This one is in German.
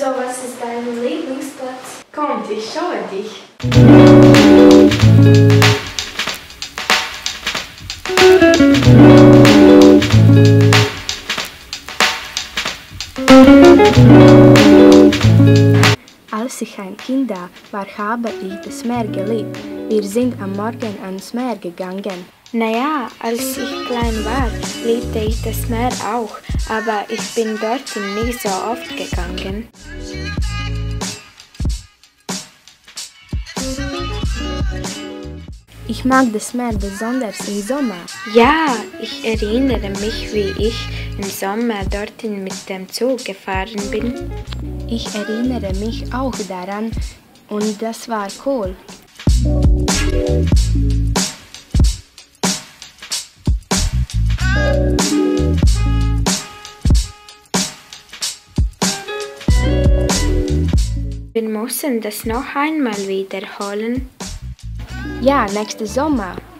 So, was ist dein Lieblingsplatz? Kommt, ich schaue dich. Als ich ein Kind war, habe ich das Meer geliebt. Wir sind am Morgen ans Meer gegangen. Naja, als ich klein war, liebte ich das Meer auch, aber ich bin dorthin nicht so oft gegangen. Ich mag das Meer besonders im Sommer. Ja, ich erinnere mich, wie ich im Sommer dorthin mit dem Zug gefahren bin. Ich erinnere mich auch daran und das war cool. Wir müssen das noch einmal wiederholen. Ja, nächsten Sommer.